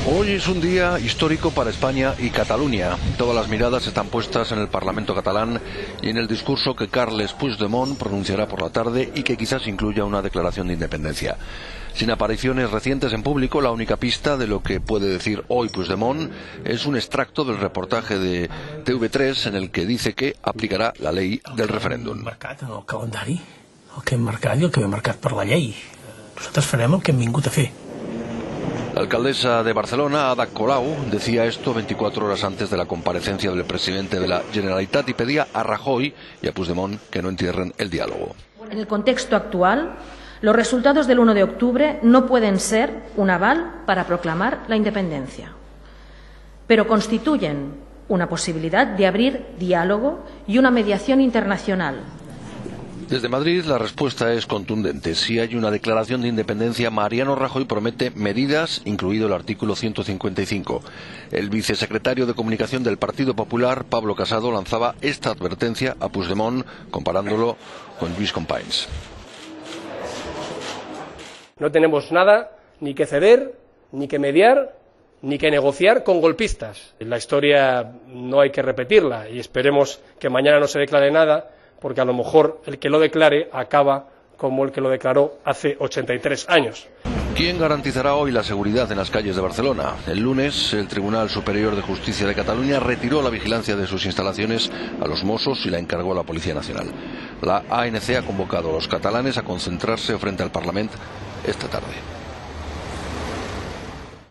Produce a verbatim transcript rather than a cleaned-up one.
Hoy es un día histórico para España y Cataluña. Todas las miradas están puestas en el Parlamento catalán y en el discurso que Carles Puigdemont pronunciará por la tarde y que quizás incluya una declaración de independencia. Sin apariciones recientes en público, la única pista de lo que puede decir hoy Puigdemont es un extracto del reportaje de T V tres en el que dice que aplicará la ley del referéndum. El calendari, el que hem marcat i el que hem marcat per la llei. Nosaltres farem el que hem vingut a fer. La alcaldesa de Barcelona, Ada Colau, decía esto veinticuatro horas antes de la comparecencia del presidente de la Generalitat y pedía a Rajoy y a Puigdemont que no entierren el diálogo. En el contexto actual, los resultados del uno de octubre no pueden ser un aval para proclamar la independencia, pero constituyen una posibilidad de abrir diálogo y una mediación internacional. Desde Madrid la respuesta es contundente. Si hay una declaración de independencia, Mariano Rajoy promete medidas, incluido el artículo ciento cincuenta y cinco. El vicesecretario de Comunicación del Partido Popular, Pablo Casado, lanzaba esta advertencia a Puigdemont comparándolo con Lluís Companys. No tenemos nada ni que ceder, ni que mediar, ni que negociar con golpistas. La historia no hay que repetirla y esperemos que mañana no se declare nada, porque a lo mejor el que lo declare acaba como el que lo declaró hace ochenta y tres años. ¿Quién garantizará hoy la seguridad en las calles de Barcelona? El lunes, el Tribunal Superior de Justicia de Cataluña retiró la vigilancia de sus instalaciones a los Mossos y la encargó a la Policía Nacional. La A N C ha convocado a los catalanes a concentrarse frente al Parlamento esta tarde.